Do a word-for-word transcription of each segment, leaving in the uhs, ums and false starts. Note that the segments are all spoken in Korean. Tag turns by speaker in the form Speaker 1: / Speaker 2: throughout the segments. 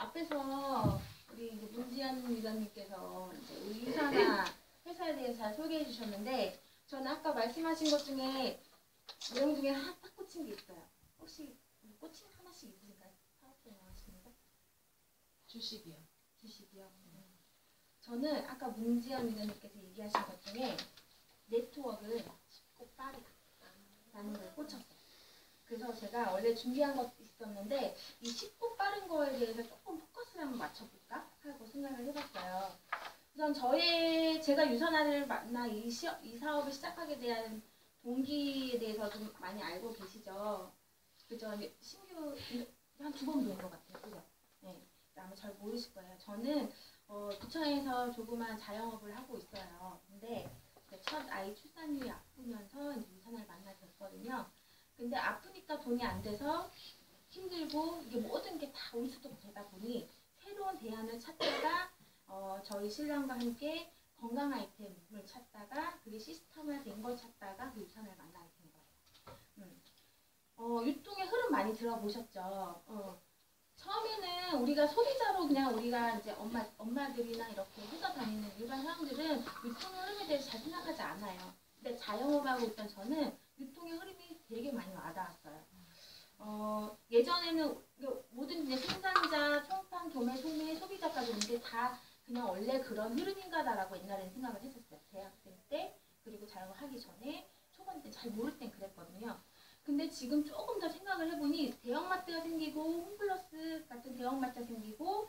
Speaker 1: 앞에서 우리 이제 문지연 위원님께서 이제 우리 유산화 회사에 대해서 잘 소개해 주셨는데, 저는 아까 말씀하신 것 중에 내용 중에 하나 딱 꽂힌 게 있어요. 혹시 꽂힌 하나씩 있으신가요? 파워포인트 나오십니까?
Speaker 2: 주식이요.
Speaker 1: 주식이요. 음. 저는 아까 문지연 위원님께서 얘기하신 것 중에 네트워크를 쉽고 빠르다라는 걸 꽂혔어요. 그래서 제가 원래 준비한 것도 있었는데 이 쉽고 빠른 거에 대해서 조금 포커스를 한번 맞춰볼까 하고 생각을 해봤어요. 우선 저의 제가 유산화를 만나 이, 시, 이 사업을 시작하게 대한 동기에 대해서 좀 많이 알고 계시죠? 그죠? 신규 한 두 번 뵌 것 같아요. 그죠? 네. 아마 잘 모르실 거예요. 저는 어, 부천에서 조그만 자영업을 하고 있어요. 근데 첫 아이 출산 후에 아프면서 유산화를 만나게 됐거든요. 근데 아프니까 돈이 안 돼서 힘들고 이게 모든 게 다 올수록 되다 보니 새로운 대안을 찾다가 어, 저희 신랑과 함께 건강 아이템을 찾다가 그게 시스템화 된 걸 찾다가 그 유산을 만나게 된 거예요. 음. 어, 유통의 흐름 많이 들어보셨죠? 어, 처음에는 우리가 소비자로 그냥 우리가 이제 엄마, 엄마들이나 이렇게 회사 다니는 일반 사람들은 유통의 흐름에 대해서 잘 생각하지 않아요. 근데 자영업하고 있던 저는 유통의 흐름이 되게 많이 와닿았어요. 어, 예전에는 모든 이제 생산자, 총판, 도매, 소매, 소비자까지 오는데 다 그냥 원래 그런 흐름인가다라고 옛날에는 생각을 했었어요. 대학생 때, 그리고 자영업 하기 전에, 초반 때 잘 모를 땐 그랬거든요. 근데 지금 조금 더 생각을 해보니 대형마트가 생기고 홈플러스 같은 대형마트가 생기고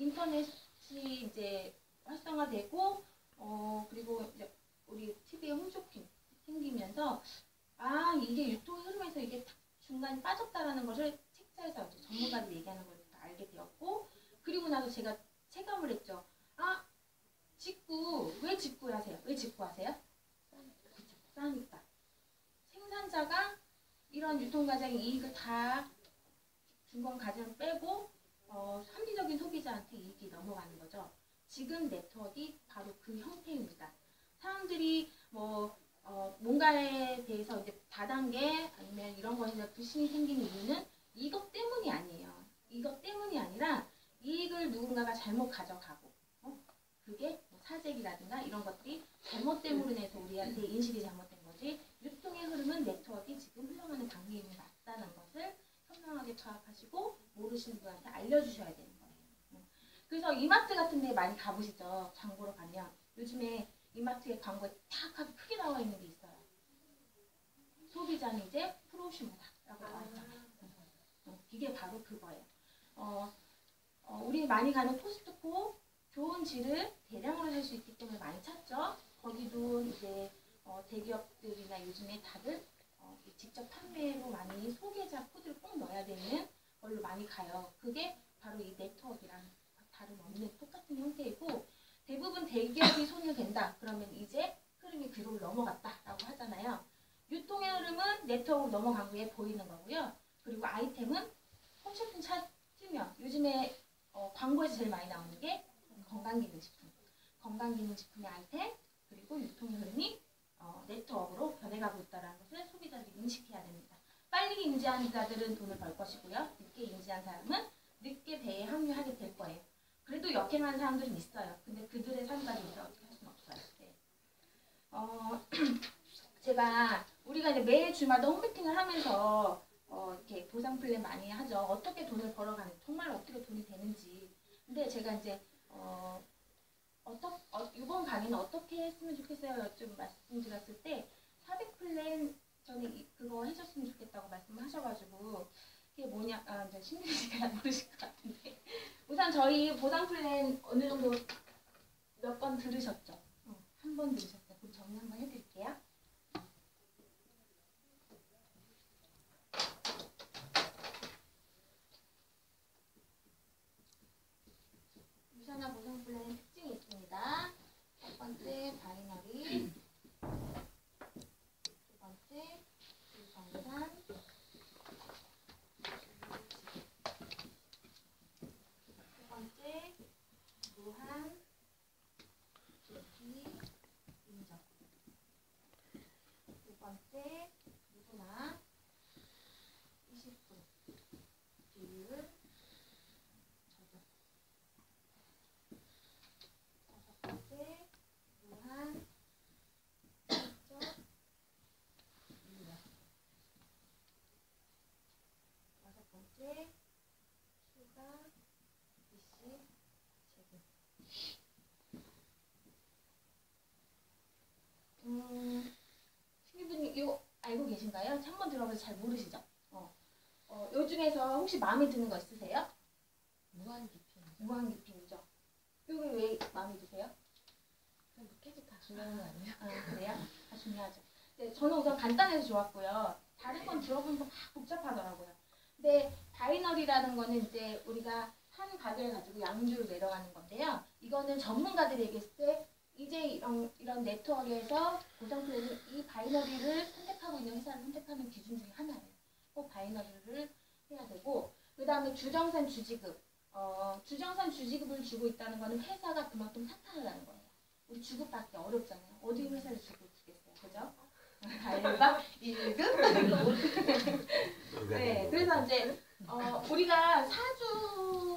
Speaker 1: 인터넷이 이제 활성화되고 어 그리고 이제 우리 티비에 홈쇼핑 생기면서 아 이게 유통 흐름에서 이게 중간에 빠졌다라는 것을 책자에서 전문가들이 얘기하는 걸 알게 되었고, 그리고 나서 제가 체감을 했죠. 아 직구 왜 직구 하세요? 왜 직구 하세요? 그쵸, 싸니까. 생산자가 이런 유통 과정의 이익을 다 중간 과정 빼고 어, 합리적인 소비자한테 이익이 넘어가는 거죠. 지금 네트워크가 바로 그 형태입니다. 사람들이 뭐 어, 뭔가에 대해서 이제 다단계 아니면 이런 것에 대해서 불신이 생기는 이유는 이것 때문이 아니에요. 이것 때문이 아니라 이익을 누군가가 잘못 가져가고 어? 그게 뭐 사재기라든가 이런 것들이 잘못 때문에 인해서 우리한테 인식이 잘못된 거지, 유통의 흐름은 네트워크가 지금 흘러가는 방향이 맞다는 것을 현명하게 파악하시고 모르시는 분한테 알려주셔야 되는 거예요. 그래서 이마트 같은 데 많이 가보시죠. 장보러 가면 요즘에 이마트에 광고에 탁 하고 크게 나와 있는 게 있어요. 소비자는 이제 프로슈머다라고 나와 있잖아요. 이게 바로 그거예요. 어, 어, 우리 많이 가는 코스트코 좋은 질을 대량으로 살 수 있기 때문에 많이 찾죠. 거기도 이제 어, 대기업들이나 요즘에 다들 어, 직접 판매로 많이 소개자 코드를 꼭 넣어야 되는 걸로 많이 가요. 그게 바로 이 네트워크랑 다름없는 똑같은 형태이고, 대부분 대기업이 손을 댄다 그러면 이제 흐름이 그로 넘어갔다라고 하잖아요. 유통의 흐름은 네트워크로 넘어간 후에 보이는 거고요. 그리고 아이템은 홈쇼핑 찾으면 요즘에 어, 광고에서 제일 많이 나오는 게 건강기능식품, 건강기능식품의 아이템, 그리고 유통의 흐름이 어, 네트워크로 변해가고 있다는 것을 소비자들이 인식해야 됩니다. 빨리 인지한 자들은 돈을 벌 것이고요. 늦게 인지한 사람은 늦게 배에 합류하게 될 거예요. 그래도 역행하는 사람들은 있어요. 근데 그들의 삶까지 우리가 어떻게 할 수는 없어요. 네. 어, 제가 우리가 이제 매일 주마다 홈미팅을 하면서 어, 이렇게 보상 플랜 많이 하죠. 어떻게 돈을 벌어가는지, 정말 어떻게 돈이 되는지. 근데 제가 이제 어, 어떠, 어, 이번 강의는 어떻게 했으면 좋겠어요? 좀 말씀드렸을 때 사백 플랜 저는 이, 그거 해줬으면 좋겠다고 말씀하셔가지고 그게 뭐냐, 아, 이제 신규시가 모르실 것 같은데 우선 저희 보상 플랜 어느 정도 몇 번 들으셨죠? 어, 한 번 들으셨어요. 그럼 정리 한번 해드릴게요. 유산화 보상 플랜의 특징이 있습니다. 첫 번째 바이너리, 두 번째 정산, 세 번째 무한, 조기, 곱하기 추가 이씨 제곱. 음, 신규분이 이거 알고 계신가요? 한 번 들어봐서 잘 모르시죠? 어. 어, 요 중에서 혹시 마음에 드는 거 있으세요?
Speaker 2: 무한 깊이.
Speaker 1: 무한 깊이죠. 이거 왜 마음에 드세요?
Speaker 2: 그럼 뭐 계속 다 중요한 거 아니에요?
Speaker 1: 아, 그래요? 아, 중요하죠. 네, 저는 우선 간단해서 좋았고요. 다른 건 들어보니까 막 복잡하더라고요. 근데 바이너리라는 거는 이제 우리가 한 값을 가지고 양수를 내려가는 건데요. 이거는 전문가들이 얘기했을 때 이제 이런, 이런 네트워크에서 보상 플랜은 이 바이너리를 선택하고 있는 회사를 선택하는 기준 중에 하나예요. 꼭 바이너리를 해야 되고, 그 다음에 주정산 주지급. 어, 주정산 주지급을 주고 있다는 거는 회사가 그만큼 사탕을 하는 거예요. 우리 주급받기 어렵잖아요. 어디 회사를 주급 주겠어요. 그죠? 알바, 일급. 네, 그래서 이제 어, 우리가 사주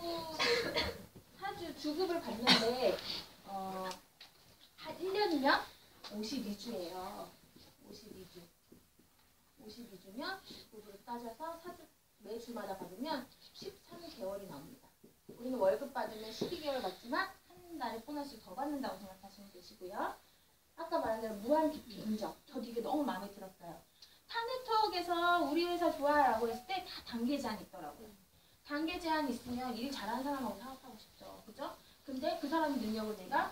Speaker 1: 사주 주급을 받는데 어, 한 일 년이면 오십이 주예요. 오십이 주. 오십이 주면 주급으로 따져서 사주 매주마다 받으면 십삼 개월이 나옵니다. 우리는 월급 받으면 십이 개월 받지만 한 달에 보너스를 더 받는다고 생각하시면 되시고요. 아까 말한 대로 무한 깊이 인정. 저도 이게 너무 마음에 들었어요. 타네트워크에서 우리 회사 좋아라고 했을 때 다 단계 제한이 있더라고요. 단계 제한이 있으면 일 잘하는 사람하고 사업하고 싶죠. 그죠? 근데 그 사람의 능력을 내가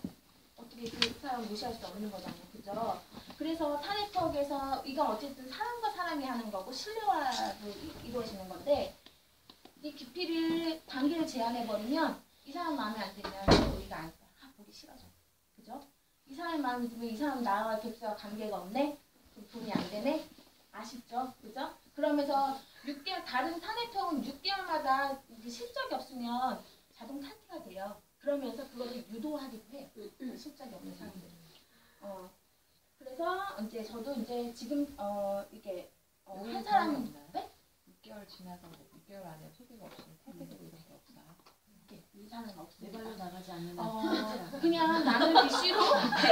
Speaker 1: 어떻게 그 사람 무시할 수 없는 거잖아요. 그죠? 그래서 타네트워크에서 이건 어쨌든 사람과 사람이 하는 거고 신뢰화로 이루어지는 건데 이 깊이를 단계를 제한해버리면 이 사람 마음에 안 들면 우리가 안 써. 아, 보기 싫어져. 그죠? 이 사람 마음에 들면 이 사람 나와 객수와 관계가 없네? 돈이 안 되네? 아쉽죠? 그죠? 그러면서 육 개월, 다른 타네트워크는 육 개월마다 실적이 없으면 자동 탈퇴가 돼요. 그러면서 그거를 유도하기도 해요. 실적이 없는 사람들은. 어, 그래서 이제 저도 이제 지금 어, 이게 어, 한 사람 네?
Speaker 2: 육 개월 지나서 육 개월 안에 소비가 없으면 탈퇴되고 이런 게 없어요.
Speaker 1: 이사는 없습니다.
Speaker 3: 내발로 나가지 않는
Speaker 1: 어, 그냥 나는 비씨로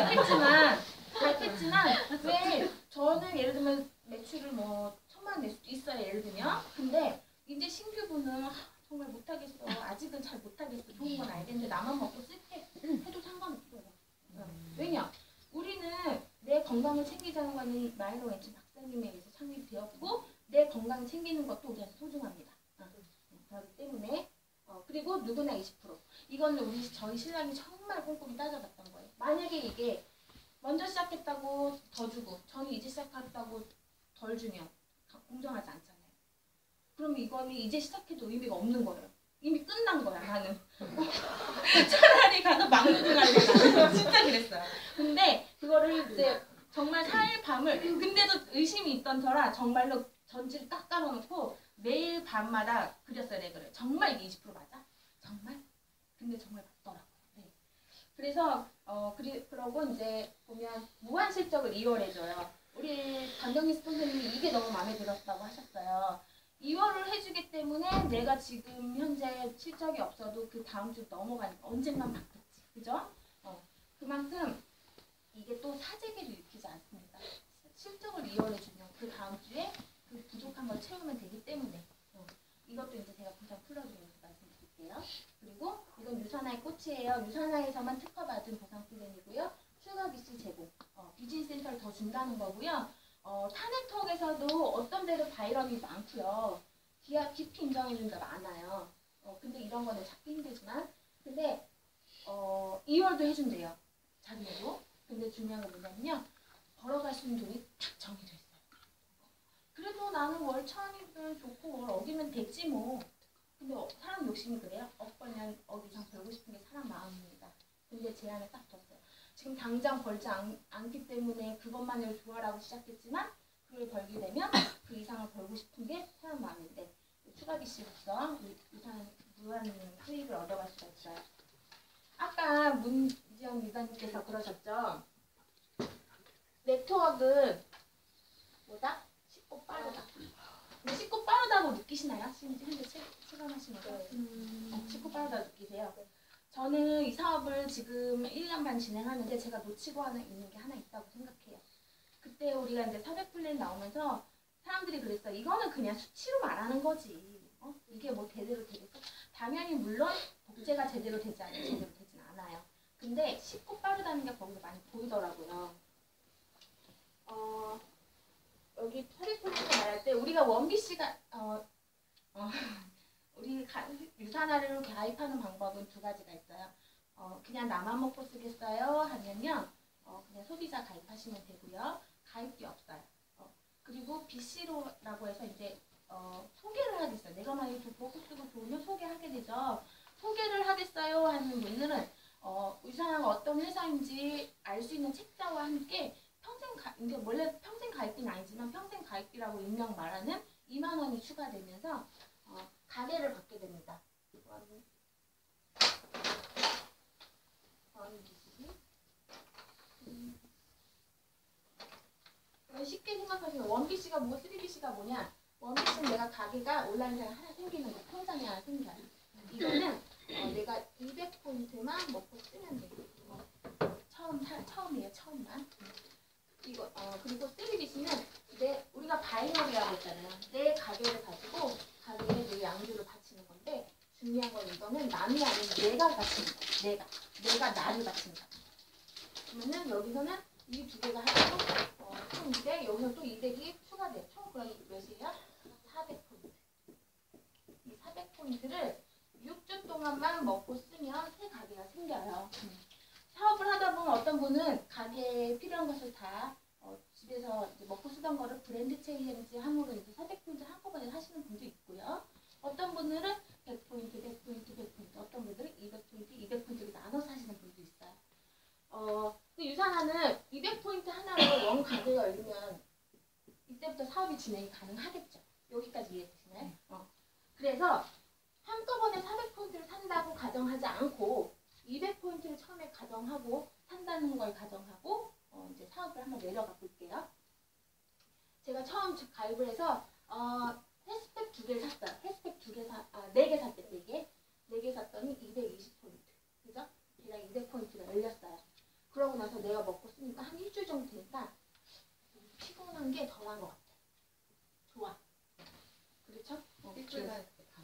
Speaker 1: 했지만 했지만 왜 저는 예를 들면 매출을 뭐 천만 낼 수도 있어요. 예를 들면 근데 이제 신규분은 아, 정말 못하겠어. 아직은 잘 못하겠어. 좋은 건 알겠는데 나만 먹고 쓸게 해도 상관없어요. 응. 왜냐? 우리는 내 건강을 챙기자는 거는 마이너 벤처 박사님에 의해서 창립되었고 내 건강 챙기는 것도 우리한테 소중합니다. 응. 그렇기 때문에 어, 그리고 누구나 이십 퍼센트. 이거는 우리 저희 신랑이 정말 꼼꼼히 따져봤던 거예요. 만약에 이게 먼저 시작했다고 더 주고 저는 이제 시작했다고 덜 주면 공정하지 않잖아요. 그럼 이거는 이제 시작해도 의미가 없는 거예요. 이미 끝난 거야 나는. 차라리 가서 막는 할래. 진짜 그랬어요. 근데 그거를 이제 정말 사일 밤을 근데도 의심이 있던 터라 정말로 전지를 딱 깔아놓고 매일 밤마다 그렸어요. 레그를. 정말 이게 이십 퍼센트 맞아? 정말? 근데 정말 맞더라고요. 네. 그래서 어 그리, 그러고 이제 보면 무한 실적을 이월해줘요. 우리 강경희 선생님이 이게 너무 마음에 들었다고 하셨어요. 이월을 해주기 때문에 내가 지금 현재 실적이 없어도 그 다음 주 넘어가니까 언젠간 바뀌었지. 그죠? 어, 그만큼 이게 또 사재기를 일으키지 않습니다. 실적을 이월해주면 그 다음 주에 그 부족한 걸 채우면 되기 때문에 어, 이것도 이제 제가 보상 풀어드리면서 말씀드릴게요. 그리고 이건 유산화의 꽃이에요. 유산화에서만 특허받은 보상 플랜이고요. 추가 비씨 제공, 어, 비즈니스 센터를 더 준다는 거고요. 어, 타네트워크에서도 어떤 데는 바이런이 많고요. 기아 깊이 인정해주는 데 많아요. 어, 근데 이런 거는 찾기 힘들지만 근데 어, 이월도 해준대요. 자기네도. 근데 중요한 건 뭐냐면요. 벌어갈 수 있는 돈이 딱 정해져 있어요. 그래도 나는 월 천이면 좋고 월 억이면 됐지 뭐. 근데 어, 사람 욕심이 그래요? 억 벌면 억 이상 벌고 싶은 게 사람 마음입니다. 근데 제한을 딱 뒀어요. 지금 당장 벌지 않, 않기 때문에 그것만을 좋아라고 시작했지만 그걸 벌게 되면 그 이상을 벌고 싶은 게 사람 마음인데 추가 비씨로서 유산 무한 수익을 얻어갈 수가 있어요. 아까 문지영 위원님께서 그러셨죠. 네트워크 뭐다? 쉽고 빠르다. 근데 쉽고 빠르다고 느끼시나요? 지금 현재 체감하시는 거. 음, 어, 쉽고 빠르다 느끼세요? 저는 이 사업을 지금 일 년 반 진행하는데 제가 놓치고 하나 있는 게 하나 있다고 생각해요. 그때 우리가 이제 사백 플랜 나오면서 사람들이 그랬어. 이거는 그냥 수치로 말하는 거지. 어? 이게 뭐 제대로 되겠어? 당연히 물론 복제가 제대로 되지 않아요. 제대로 되진 않아요. 근데 쉽고 빠르다는 게 거기서 많이 보이더라고요. 어, 여기 퍼리포인트 말할 때 우리가 원비씨가 어, 어, 우리 가, 유산화를 가입하는 방법은 두 가지가 있어요. 어, 그냥 나만 먹고 쓰겠어요 하면요. 어, 그냥 소비자 가입하시면 되고요. 가입비 없어요. 어, 그리고 비씨로라고 해서 이제 어, 소개를 하겠어요. 내가 만약에 먹고 쓰고 좋으면 소개하게 되죠. 소개를 하겠어요 하는 분들은 어, 유산화가 어떤 회사인지 알 수 있는 책자와 함께 평생 가, 이제 원래 평생 가입비는 아니지만 평생 가입비라고 일명 말하는 이만 원이 추가되면서 어, 가게를 받게 됩니다. 쉽게 생각하시면 원비씨가 뭐 쓰리비씨가 뭐냐? 원비씨는 내가 가게가 온라인상에 하나 생기는 거, 통장이 하나 생겨요. 이거는 어, 내가 이백 포인트만 먹고 쓰면 돼. 어, 처음 사, 처음이에요, 처음만. 이거 어, 그리고 쓰리비씨는 내 우리가 바이너리라고 했잖아요. 내 가게를 가지고 가게에 내 양주를 바치는 건데 중요한 건 이거는 남이 아닌 내가 바치는 거야. 내가 내가 나를 바치는 거야. 그러면은 여기서는 이 두 개가 하고 어, 총 이백, 여기서 또 이백이 추가돼. 총 그럼 몇이에요? 사백 포인트. 이 사백 포인트를 육 주 동안만 먹고 쓰면 새 가게가 생겨요. 음. 사업을 하다 보면 어떤 분은 가게에 필요한 것을 다 어, 집에서 이제 먹고 쓰던 거를 브랜드 체인지 함으로 이제 사백 포인트 한꺼번에 하시는 분도 있고요. 어떤 분들은 백 포인트, 백 포인트, 백 포인트, 어떤 분들은 이백 포인트, 이백 포인트를 나눠서 하시는 분도 있어요. 어, 그 유산화는 이백 포인트 하나로 원 가게가 열리면 이때부터 사업이 진행이 가능하겠죠. 여기까지 이해되시나요? 어. 그래서 한꺼번에 사백 포인트를 산다고 가정하지 않고 이백 포인트를 처음에 가정하고 산다는 걸 가정하고 어, 이제 사업을 한번 내려가 볼게요. 제가 처음 가입을 해서 어, 헬스팩 두 개를 샀어요. 헬스팩 두 개 사, 아, 네 개 샀대, 네 개. 네 개 샀더니 이백이십 포인트. 그죠? 대략 이백 포인트가 열렸어요. 그러고 나서 내가 먹고 쓰니까 한 일주일 정도 되니까 피곤한 게 덜한 것 같아. 좋아. 그렇죠? 어,
Speaker 2: 일주일간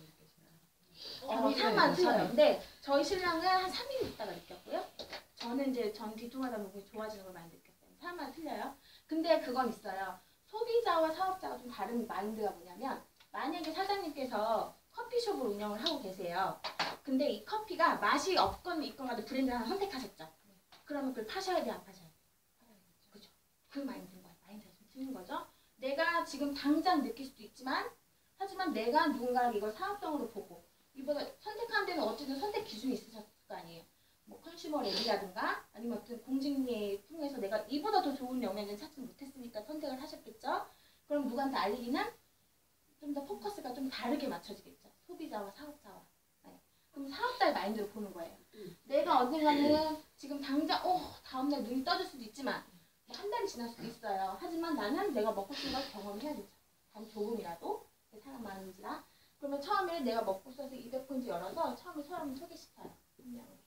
Speaker 1: 어, 향만 틀려요. 근데 저희 신랑은 한 삼 일 있다가 느꼈고요. 저는 이제 전 뒤통하다 보고 좋아지는 걸 많이 느꼈어요. 사람마다 틀려요. 근데 그건 있어요. 소비자와 사업자가 좀 다른 마인드가 뭐냐면 만약에 사장님께서 커피숍을 운영을 하고 계세요. 근데 이 커피가 맛이 없건 있건 간에 브랜드를 하나 선택하셨죠. 그러면 그걸 파셔야 돼, 안 파셔야 돼? 그죠? 그 마인드인 거예요. 마인드가 좀 틀린 거죠. 내가 지금 당장 느낄 수도 있지만 하지만 내가 누군가가 이걸 사업성으로 보고 이보다 선택하는 데는 어쨌든 선택 기준이 있으셨을 거 아니에요. 뭐 컨슈머 랩이라든가 아니면 어떤 공직리에 통해서 내가 이보다 더 좋은 영양을 찾지 못했으니까 선택을 하셨겠죠. 그럼 누구한테 알리기는 좀 더 포커스가 좀 다르게 맞춰지겠죠. 소비자와 사업자와. 네. 그럼 사업자의 마인드로 보는 거예요. 음. 내가 언젠가는 지금 당장 어 다음날 눈이 떠질 수도 있지만 뭐 한 달이 지날 수도 있어요. 하지만 나는 내가 먹고 쓴 걸 경험해야 되죠. 단 조금이라도 내 사람 마음인지라. 그러면 처음에 내가 먹고 써서 이백 포인트 열어서 처음에 사람을 소개시켜요. 한 명을.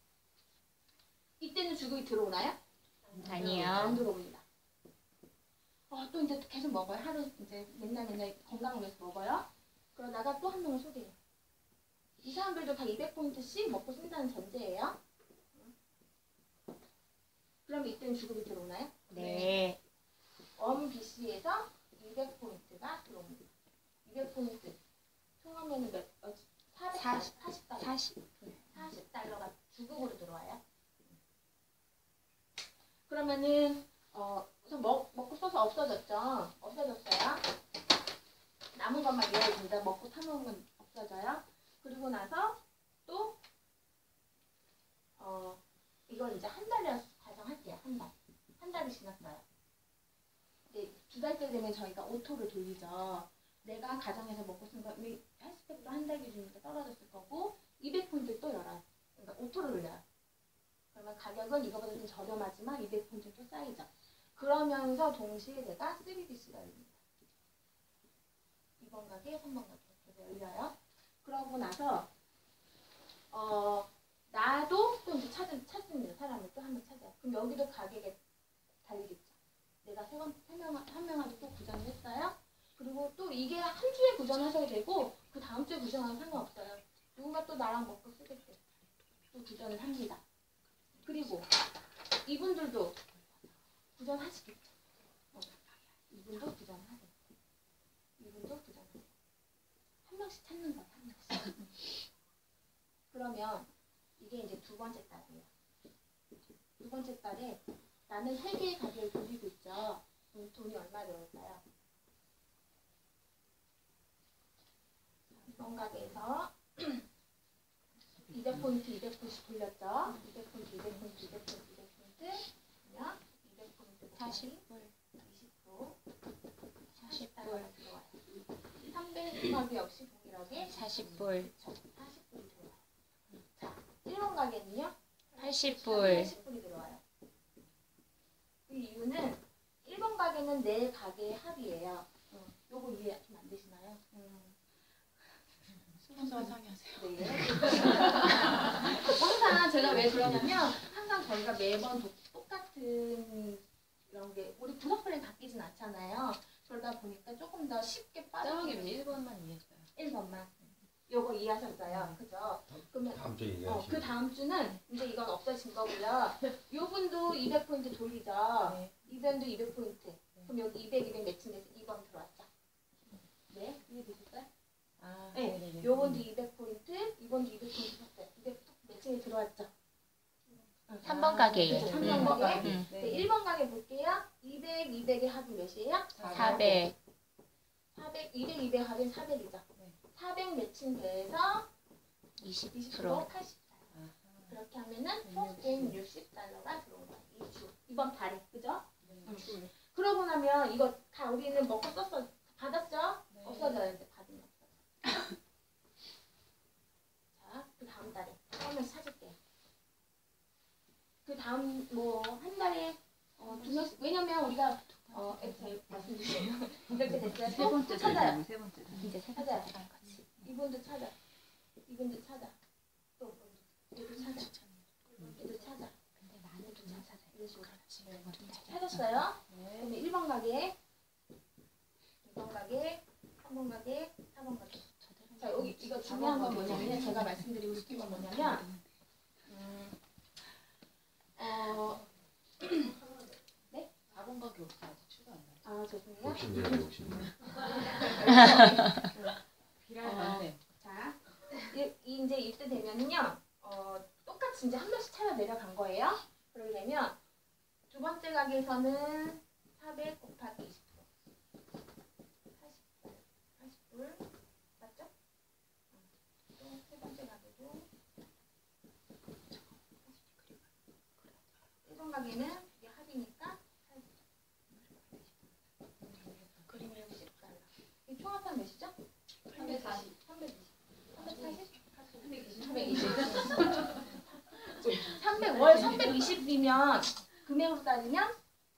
Speaker 1: 이때는 주급이 들어오나요?
Speaker 3: 아니요.
Speaker 1: 안 들어옵니다. 어, 또 이제 계속 먹어요. 하루 이제 맨날 맨날 건강을 위해서 먹어요. 그러다가 또 한 명을 소개해요. 이 사람들도 다 이백 포인트씩 먹고 쓴다는 전제예요. 그럼 이때는 주급이 들어오나요?
Speaker 3: 네.
Speaker 1: 원 비씨에서 이백 포인트가 들어옵니다. 이백 포인트. 총하면은 몇, 어, 사백, 사십 달러.
Speaker 3: 사십.
Speaker 1: 사십 달러가 주급으로 들어와요. 그러면은, 어, 우선 먹, 먹고 써서 없어졌죠? 없어졌어요. 남은 것만 이어집니다. 먹고 타먹은 건 없어져요. 그리고 나서 또, 어, 이걸 이제 한 달이라서 가정할게요. 한 달. 한 달이 지났어요. 이제 두 달째 되면 저희가 오토를 돌리죠. 내가 가정에서 먹고 쓴 거, 헬스팩도 한 달 기준이니까 떨어졌을 거고, 이백 포인트 또 열어요. 그러니까 오토를 돌려요. 그러면 가격은 이거보다 좀 저렴하지만 이백 포인트 또 쌓이죠. 그러면서 동시에 내가 쓰리비씨가 열립니다. 이 번 가게, 삼 번 가게 이렇게 열려요. 그러고 나서 어 나도 또 이제 찾은, 찾습니다. 사람을 또 한 명 찾아요. 그럼 여기도 가격에 달리겠죠. 내가 세 번, 세 명, 한 명한테 또 구전을 했어요. 그리고 또 이게 한 주에 구전하셔야 되고 그 다음 주에 구전 부정하면 상관없어요. 누군가 또 나랑 먹고 쓰겠대. 또 부전을 합니다. 그리고 이분들도 부전하시겠죠. 어, 이분도 부전하세요. 이분도 부전하세요. 한 명씩 찾는 거예요. 한 명씩. 그러면 이게 이제 두 번째 달이에요. 두 번째 달에 나는 세 개의 가게를 돌리고 있죠. 그럼 돈이 얼마 들어올까요? 이번 가게에서 이백 포인트, 이백 포인트 돌렸죠. 이백 포인트, 이백 포인트, 이백 포인트, 이백 포인트. 그러면 이백 포인트
Speaker 3: 사십
Speaker 1: 불, 이십 불, 사십 달러가 들어와요. 삼백 가게 역시 동일하게
Speaker 3: 사십 불,
Speaker 1: 사십 불이 들어와요. 자, 일 번 가게는요?
Speaker 3: 팔십 불,
Speaker 1: 팔십 불이 들어와요. 그 이유는 일 번 가게는 내 가게의 합이에요. 어, 요거 이해 좀 안 되시나요? 음.
Speaker 2: 순서 상의하세요.
Speaker 1: 네. 항상 제가 왜 그러냐면 항상 저희가 매번 도- 똑같은 이런 게 우리 분석 플랜 바뀌진 않잖아요. 그러다 보니까 조금 더 쉽게 빠르게
Speaker 2: 짜왕이면 일 번만 이해했어요.
Speaker 1: 일 번만 요거 이해하셨어요. 그죠? 그러면
Speaker 4: 다음 주에
Speaker 1: 어,
Speaker 4: 얘기하시죠.
Speaker 1: 그 다음 주는 이제 이건 없어진 거고요. 요분도 이백 포인트 돌리죠.
Speaker 2: 네.
Speaker 1: 이번도 이백 포인트. 그럼 여기 이백, 이백 매칭돼서 이 번 들어왔죠. 네? 이해되셨어요?
Speaker 2: 아,
Speaker 1: 네.
Speaker 2: 네네네.
Speaker 1: 요번도 이백 포인트, 이번도 이백 포인트 샀어요. 이백 매칭이 들어왔죠.
Speaker 3: 삼 번 가게예요.
Speaker 1: 그렇죠. 삼
Speaker 3: 음.
Speaker 1: 번 가게.
Speaker 3: 음.
Speaker 1: 네, 일 번 가게 볼게요. 이백, 이백의 합이 몇이에요?
Speaker 3: 사백,
Speaker 1: 사백, 이백, 이백 합은 사백이죠.
Speaker 2: 네.
Speaker 1: 사백 매칭돼서
Speaker 3: 이십
Speaker 1: 이십
Speaker 3: 프로.
Speaker 1: 프로 팔십 달러. 그렇게 하면은 총 백육십 달러가 들어온 거예요. 이 주. 이번 달에. 그죠? 응. 그러고 나면 이거 다 우리는 먹고 썼어. 받았죠?
Speaker 2: 네.
Speaker 1: 없어져요. 이제 받으면 없어져. 자, 그 다음 달에 한 명씩 찾을게요. 그 다음 뭐 한 달에 어, 두 명씩 왜냐면 우리가 어 이렇게 말씀드리면 이렇게 됐어요.
Speaker 5: 세 번째
Speaker 1: 또 찾아요.
Speaker 5: 달이고 세 번째 달.
Speaker 3: 이제 세
Speaker 1: 찾아요.
Speaker 3: 번째 달 같이.
Speaker 1: 이분도 찾아. 이분도 찾아. 또 얘도 찾아. 얘도 찾아.
Speaker 3: 근데 많은 분만 찾아요.
Speaker 1: 이런 식으로.
Speaker 3: 네.
Speaker 1: 찾았어요?
Speaker 2: 네.
Speaker 1: 그러면 일 번 가게, 이 번 가게, 삼 번 가게, 사 번 가게. 자, 여기 이거 중요한 건 뭐냐면 제가 말씀드리고 싶은 건 뭐냐면 음, 어,
Speaker 2: 사 번 가게 없어 아직 추가 안 나요.
Speaker 1: 아 죄송해요.
Speaker 4: 욕심내요, 욕심내.
Speaker 2: 비라이
Speaker 1: 어.
Speaker 2: 많네.
Speaker 1: 자, 이, 이제 이때 되면은요, 어, 똑같이 이제 한 명씩 차려 내려간 거예요. 그러려면 두 번째 가게에서는 사백 곱하기 이십 불. 팔십 불. 팔십 불. 맞죠? 또 세 번째 가게도 일 번 가게는 이게 합이니까 그림이 십 달러. 이 총합한 몇이죠? 삼백사십. 삼백이십. 삼백사십? 삼백이십. 삼백 월 삼백이십이면 금액으로 따지면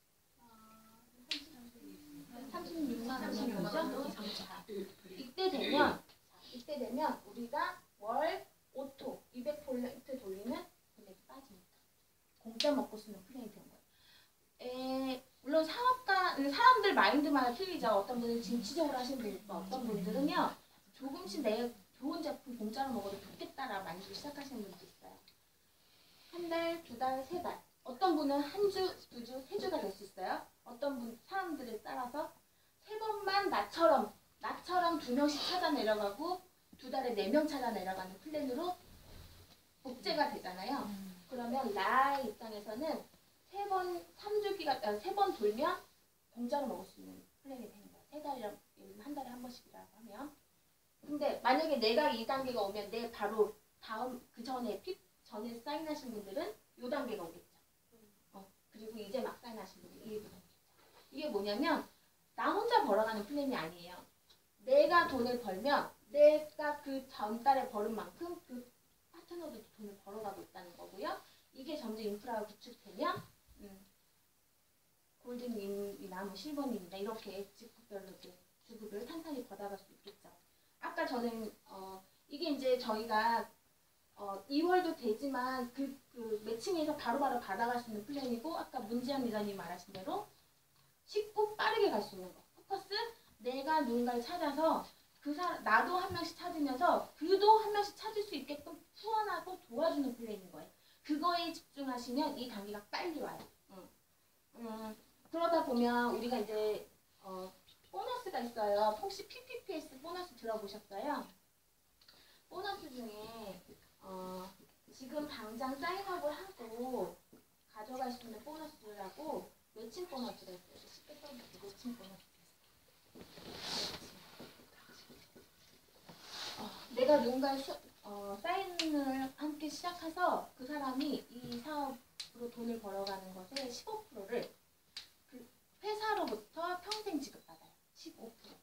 Speaker 1: 삼십육만 원이죠. 이때 되면 이때 되면 우리가 월 오토 이백 포인트 돌리는 금액이 빠지니까 공짜 먹고 쓰는 플랜이 된 거예요. 에, 물론 사업가 사람들 마인드마다 틀리죠. 어떤 분은 진취적으로 하시는 분이 있고 어떤 분들은요 조금씩 내 좋은 제품 공짜로 먹어도 좋겠다라고 마인드로 시작하시는 분도 있어요. 한 달, 두 달, 세 달. 어떤 분은 한 주, 두 주, 세 주가 될 수 있어요. 어떤 분 사람들에 따라서 세 번만 나처럼 나처럼 두 명씩 찾아 내려가고 두 달에 네 명 찾아 내려가는 플랜으로 복제가 되잖아요. 그러면 나의 입장에서는 세 번, 삼 주기가 세 번 돌면 공짜로 먹을 수 있는 플랜이 되는 거예요. 세 달이랑 한 달에 한 번씩이라고 하면. 근데 만약에 내가 이 단계가 오면 내 바로 다음 그 전에 피 전에 사인하신 분들은 요 단계가 오겠죠. 어, 그리고 이제 막 사인하신 분들 이 단계. 이게 뭐냐면 나 혼자 벌어가는 플랜이 아니에요. 내가 돈을 벌면 내가 그 전달에 벌은 만큼 그 파트너도 돈을 벌어가고 있다는 거고요. 이게 점점 인프라가 구축되면 음, 골든님이나 뭐 실버님이나 이렇게 직급별로 이제 주급을 탄탄히 받아갈 수 있겠죠. 아까 저는 어, 이게 이제 저희가 어, 이월도 되지만 그, 그 매칭해서 바로바로 받아갈 수 있는 플랜이고 아까 문지연 기자님 말하신 대로 쉽고 빠르게 갈 수 있는 거. 포커스 내가 누군가를 찾아서 그 사람 나도 한 명씩 찾으면서 그도 한 명씩 찾을 수 있게끔 후원하고 도와주는 플레이인 거예요. 그거에 집중하시면 이 단계가 빨리 와요. 음. 음, 그러다 보면 우리가 이제 어, 보너스가 있어요. 혹시 피피피에스 보너스 들어보셨어요? 보너스 중에 어, 지금 당장 사인업을 하고 가져갈 수 있는 보너스라고 매칭 보너스가 있어요. 쉽게 써볼게요. 매칭 보너스. 어, 내가 누군가 수, 어, 사인을 함께 시작해서 그 사람이 이 사업으로 돈을 벌어가는 것의 십오 퍼센트를 그 회사로부터 평생 지급받아요. 십오 퍼센트.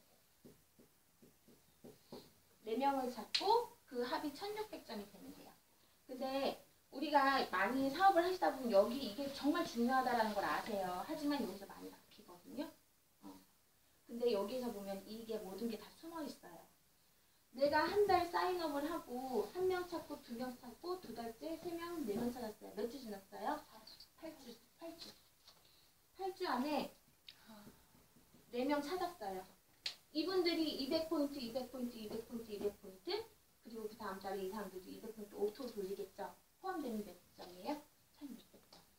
Speaker 1: 네 명을 잡고 그 합이 천육백 점이 되면 돼요. 근데 우리가 많이 사업을 하시다 보면 여기 이게 정말 중요하다는 걸 아세요. 하지만 여기서 많이 막히거든요. 어. 근데 여기서 보면 이게 모든 게 다 숨어 있어요. 내가 한 달 사인업을 하고 한 명 찾고 두 명 찾고 두 달째 세 명, 네 명 찾았어요. 몇 주 지났어요? 팔 주. 팔 주. 팔 주 안에 네 명 찾았어요. 이분들이 이백 포인트, 이백 포인트, 이백 포인트, 이백 포인트 그리고 그 다음 달에 이 사람들도 이백 포인트 오토 돌리겠죠. 포함되면 몇 점이에요? 천육백 점.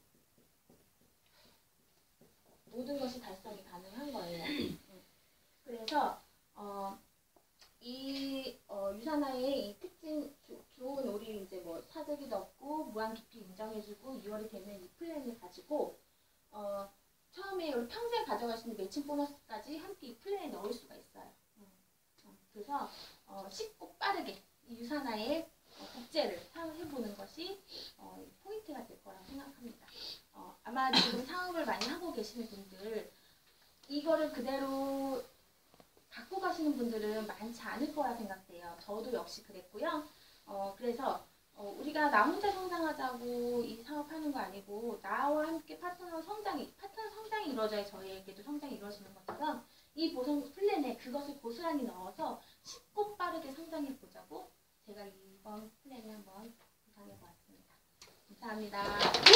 Speaker 1: 모든 것이 달성이 가능한 거예요. 그래서 어, 이 어, 유산화의 이 특징 조, 좋은 우리 이제 뭐 사재기도 없고 무한 깊이 인정해주고 이월이 되면 이 플랜을 가지고 어, 처음에 우리 평생 가져갈 수 있는 매칭 보너스까지 함께 이 플랜에 넣을 수가 있어요. 음. 어, 그래서 어, 쉽고 빠르게 이 유산화의 어, 국제를 사용해보는 것이 어, 포인트가 될 거라고 생각합니다. 어, 아마 지금 사업을 많이 하고 계시는 분들 이거를 그대로 갖고 가시는 분들은 많지 않을 거라 생각돼요. 저도 역시 그랬고요. 어, 그래서 어, 우리가 나 혼자 성장하자고 이 사업하는 거 아니고 나와 함께 파트너 성장이 파트너 성장이 이루어져야 저희에게도 성장이 이루어지는 것처럼 이 보상 플랜에 그것을 고스란히 넣어서 쉽고 빠르게 성장해 보자고 제가 이번 플랜을 한번 구상해 보았습니다. 감사합니다.